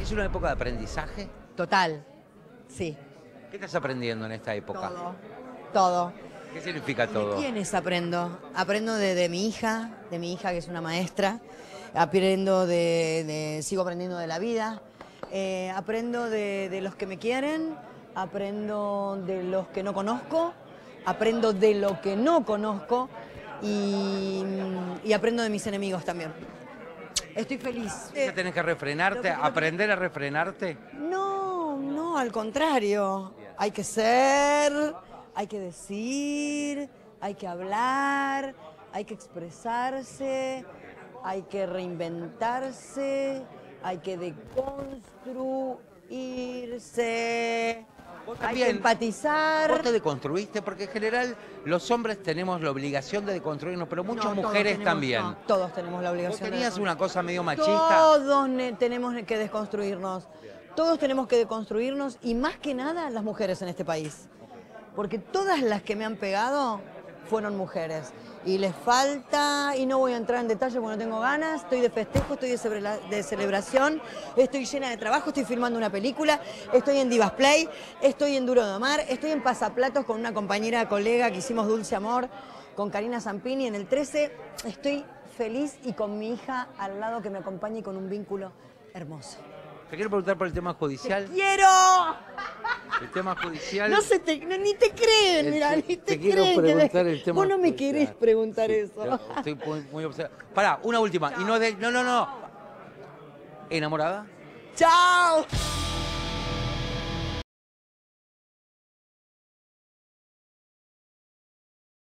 ¿Es una época de aprendizaje? Total, sí. ¿Qué estás aprendiendo en esta época? Todo. ¿Qué significa ¿De todo? quiénes aprendo? Aprendo de mi hija que es una maestra. Aprendo sigo aprendiendo de la vida. Aprendo de los que me quieren. Aprendo de los que no conozco. Aprendo de lo que no conozco. Y aprendo de mis enemigos también. Estoy feliz. ¿Tenés que refrenarte, aprender a refrenarte? No, al contrario. Hay que ser, hay que decir, hay que hablar, hay que expresarse, hay que reinventarse, hay que deconstruirse, hay que empatizar. ¿Vos te deconstruiste? Porque en general los hombres tenemos la obligación de deconstruirnos, pero muchas mujeres también. No, todos tenemos la obligación. ¿Vos tenías una cosa medio machista? Todos tenemos que desconstruirnos. Todos tenemos que deconstruirnos y más que nada las mujeres en este país. Porque todas las que me han pegado fueron mujeres. Y les falta, y no voy a entrar en detalle porque no tengo ganas, estoy de festejo, estoy de celebración, estoy llena de trabajo, estoy filmando una película, estoy en Divas Play, estoy en Duro de Omar, estoy en Pasaplatos con una compañera, colega que hicimos Dulce Amor, con Karina Zampini en el 13. Estoy feliz y con mi hija al lado que me acompaña y con un vínculo hermoso. Te quiero preguntar por el tema judicial. ¡Te quiero! El tema judicial. Ni te creen, mira, ni te quiero creen. preguntar el tema Vos no me judicial. querés preguntar eso. Estoy muy observado. Pará, una última. Y no. ¿Enamorada? ¡Chao!